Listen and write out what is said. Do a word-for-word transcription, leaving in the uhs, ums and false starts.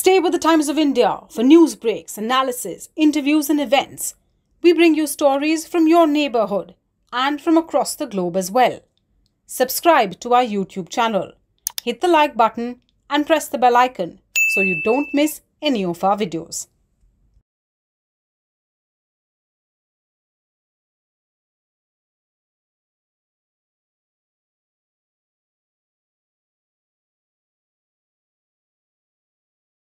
Stay with the Times of India for news breaks, analysis, interviews and events. We bring you stories from your neighborhood and from across the globe as well. Subscribe to our YouTube channel. Hit the like button and press the bell icon so you don't miss any of our videos.